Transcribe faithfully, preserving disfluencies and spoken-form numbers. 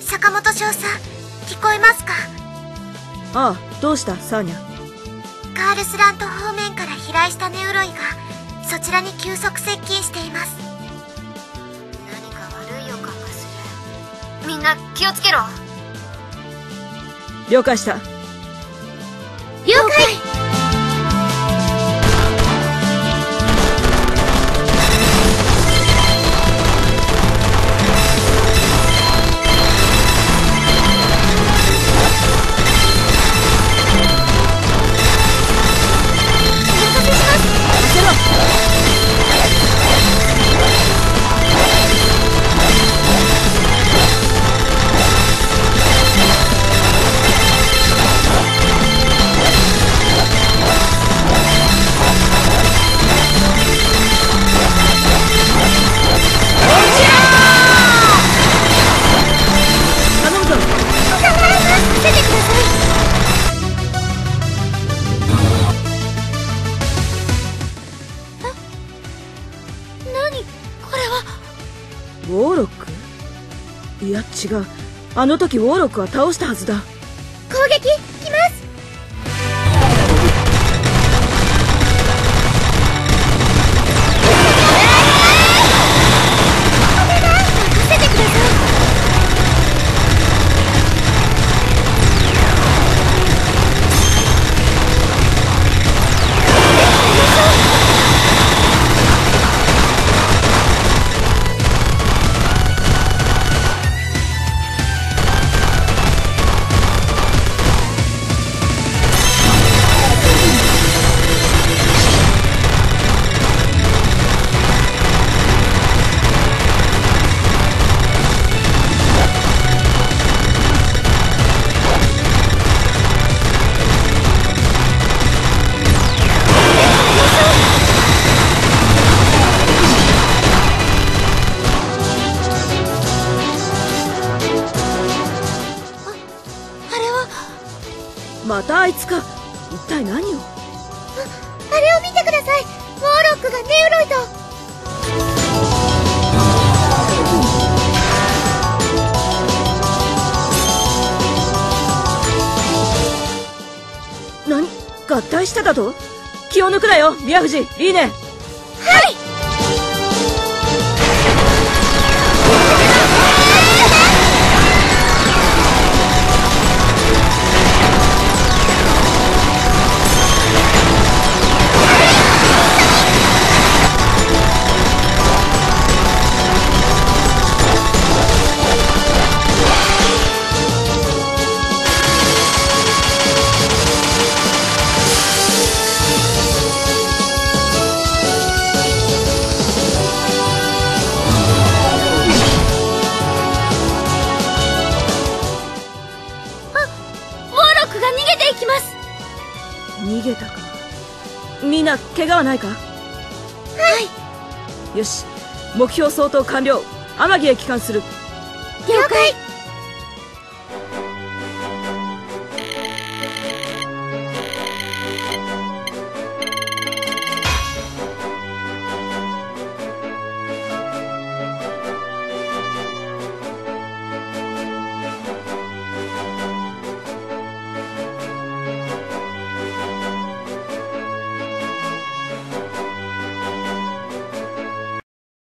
坂本少佐、聞こえますか？ ああ、どうしたサーニャ。 カールスラント方面から飛来したネウロイがそちらに急速接近しています。 何か悪い予感がする。みんな気をつけろ。 了解した。 了解。 ウォーロック？いや違う、あの時ウォーロックは倒したはずだ。 攻撃来ます。任せてください。 またあいつか。一体何を。あ、 あれを見てください。ウォーロックがネウロイと。何？合体しただと？気を抜くなよ、宮藤、リーネ。はい。逃げたか。みんな怪我はないか？はい。よし、目標相当完了。天城へ帰還する。 了解。